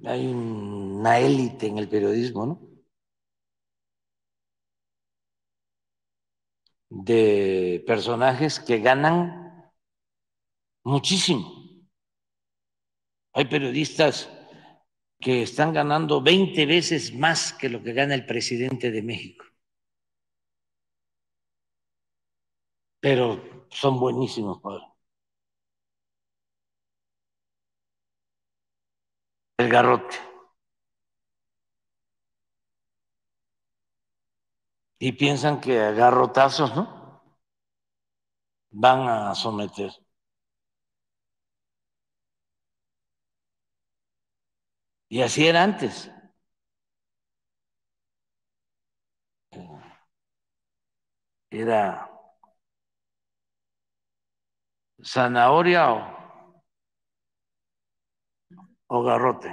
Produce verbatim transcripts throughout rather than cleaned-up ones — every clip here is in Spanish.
hay una élite en el periodismo, ¿no? De personajes que ganan muchísimo. Hay periodistas que están ganando veinte veces más que lo que gana el presidente de México, pero son buenísimos, padre. El garrote. Y piensan que a garrotazos, ¿no? Van a someter. Y así era antes. Era zanahoria o, o garrote.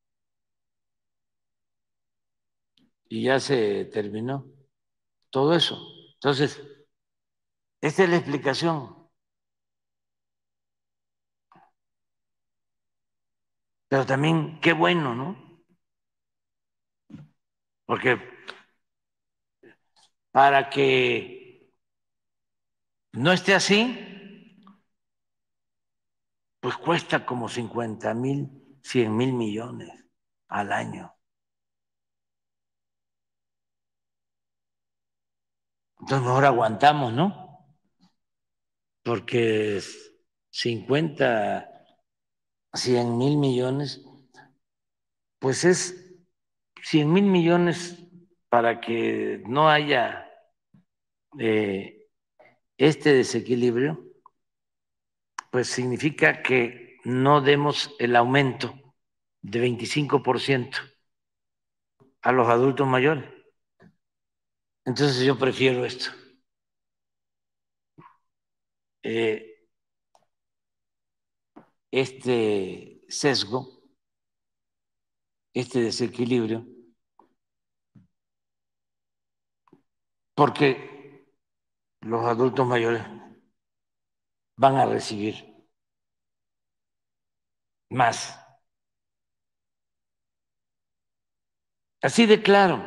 Y ya se terminó todo eso. Entonces, esta es la explicación. Pero también qué bueno, ¿no? Porque para que no esté así, pues cuesta como cincuenta mil, cien mil millones al año. Entonces mejor aguantamos, ¿no? Porque cincuenta, cien mil millones, pues es cien mil millones para que no haya eh, este desequilibrio, pues significa que no demos el aumento de veinticinco por ciento a los adultos mayores. Entonces yo prefiero esto. Eh, este sesgo, este desequilibrio, porque los adultos mayores van a recibir más. Así de claro.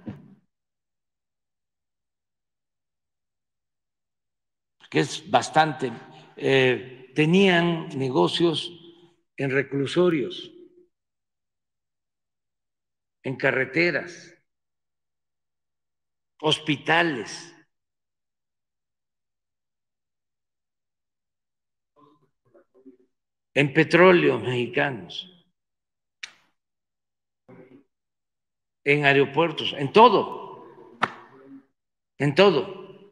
Que es bastante. Eh, tenían negocios en reclusorios, en carreteras, hospitales, en petróleos mexicanos, en aeropuertos, en todo, en todo.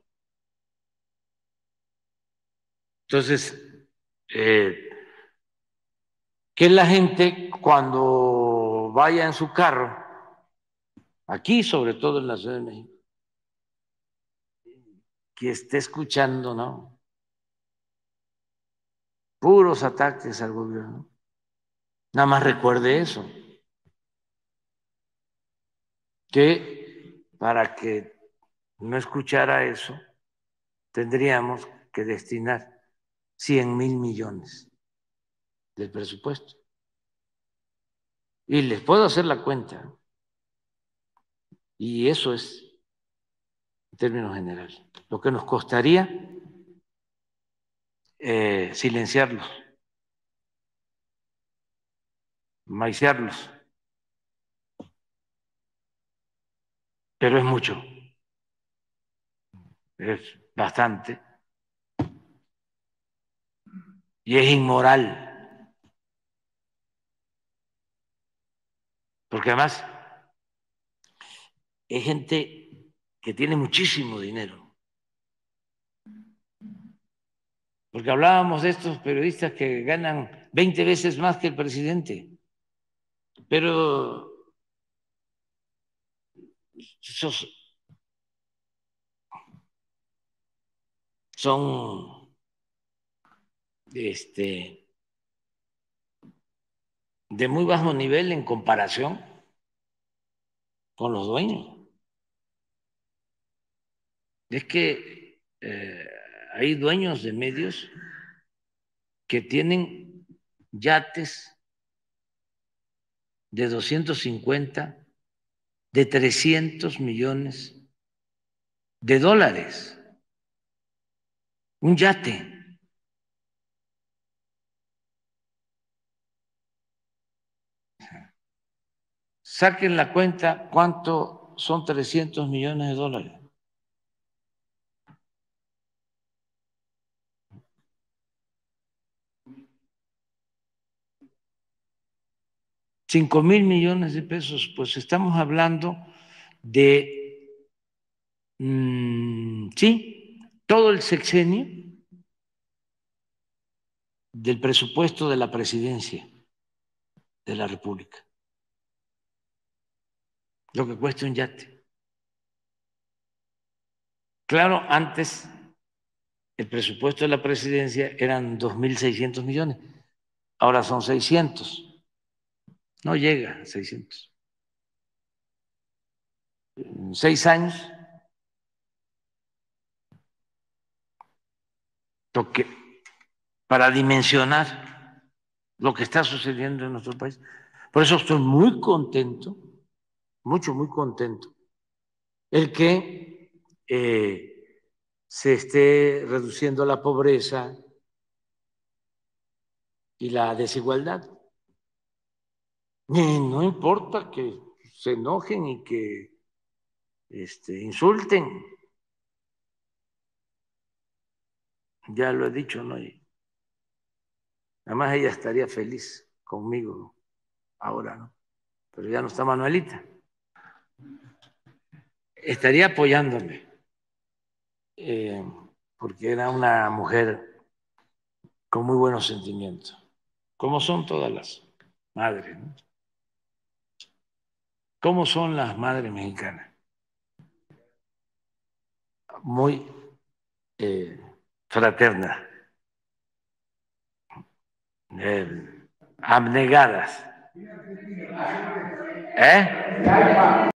Entonces, eh, que la gente cuando vaya en su carro, aquí sobre todo en la Ciudad de México, que esté escuchando, ¿no? Puros ataques al gobierno. Nada más recuerde eso, que para que no escuchara eso, tendríamos que destinar cien mil millones del presupuesto. Y les puedo hacer la cuenta, y eso es en términos generales. Lo que nos costaría eh, silenciarlos, maiciarlos, pero es mucho, es bastante, y es inmoral, porque además es gente que tiene muchísimo dinero. Porque hablábamos de estos periodistas que ganan veinte veces más que el presidente, pero esos son este, de muy bajo nivel en comparación con los dueños. Es que eh, hay dueños de medios que tienen yates de doscientos cincuenta, de trescientos millones de dólares. Un yate. Saquen la cuenta cuánto son trescientos millones de dólares. Cinco mil millones de pesos, pues estamos hablando de, mmm, sí, todo el sexenio del presupuesto de la presidencia de la República, lo que cuesta un yate. Claro, antes el presupuesto de la presidencia eran dos mil seiscientos millones, ahora son seiscientos, no llega a seiscientos. En seis años, lo que, para dimensionar lo que está sucediendo en nuestro país. Por eso estoy muy contento, mucho, muy contento, el que eh, se esté reduciendo la pobreza y la desigualdad. Y no importa que se enojen y que este, insulten, ya lo he dicho, ¿no? Y además ella estaría feliz conmigo ahora, ¿no? Pero ya no está Manuelita. Estaría apoyándome, eh, porque era una mujer con muy buenos sentimientos, como son todas las madres, ¿no? ¿Cómo son las madres mexicanas? Muy eh, fraternas, eh, abnegadas. ¿Eh?